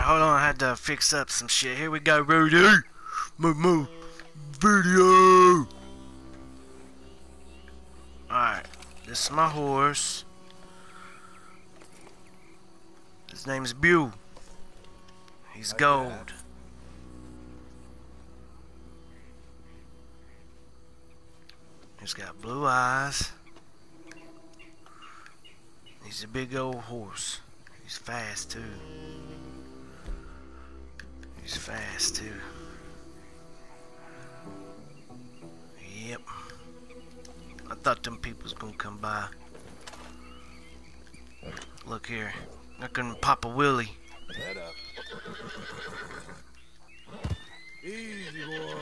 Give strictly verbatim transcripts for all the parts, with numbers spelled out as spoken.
hold on. I had to fix up some shit. Here we go, Rudy. Move, move. Video. Alright. This is my horse. His name's Bew. He's gold. He's got blue eyes. He's a big old horse. He's fast too. He's fast too. Yep. I thought them people was gonna come by. Look here. They're gonna pop a willy. Head up. Easy, boy.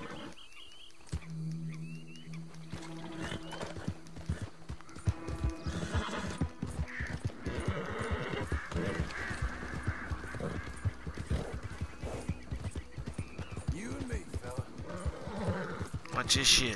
You and me, fella. Watch this shit.